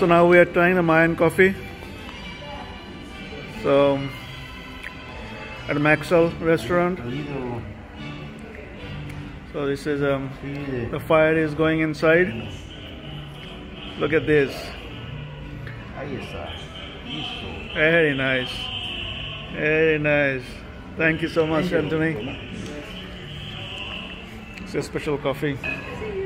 So now we are trying the Mayan coffee. So at Maxal restaurant. So this is the fire is going inside. Look at this. Very nice. Very nice. Thank you so much, Anthony. It's a special coffee.